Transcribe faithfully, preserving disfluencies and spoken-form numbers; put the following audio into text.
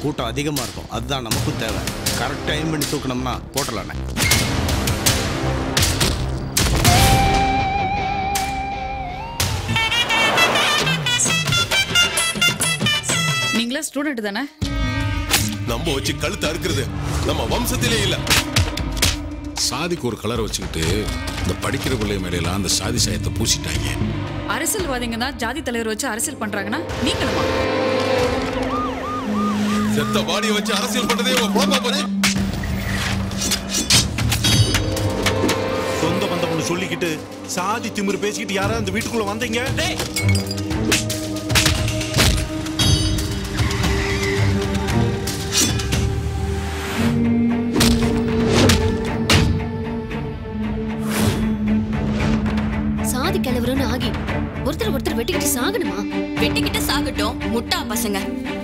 கூட்டம் அதிகமாக இருக்கும். அதுதான் நமக்கும் தேவை. கரெக்ட் டைம் பண்ணி தூக்கணும்னா போட்டலானே. நீங்களா ஸ்டூடெண்ட் தானே? நம்ம வச்சு கழுத்து அறுக்கிறது நம்ம வம்சத்திலே இல்ல. சாதிக்கு ஒரு கலரை வச்சுக்கிட்டு இந்த படிக்கிற பிள்ளை மேலாம் அந்த சாதி சாயத்தை பூசிட்டாங்க. அரசியல்வாதிங்க தான் ஜாதி தலைவர் வச்சு அரசியல் பண்றாங்கன்னா நீங்களுமா? செத்த பாடியை வச்சு அரசியல் பண்றதே ஒரு பொழப்பா போச்சு. சொந்த பந்தம்னு சொல்லிக்கிட்டு சாதி திமிரு பேசிக்கிட்டு யாரா அந்த வீட்டுக்குள்ள வந்தீங்க? சாதி கிளவருன்னு ஆகி ஒருத்தர் ஒருத்தர் வெட்டிக்கிட்டு சாகணுமா? வெட்டிக்கிட்டு சாகட்டும் முட்டா பசங்க.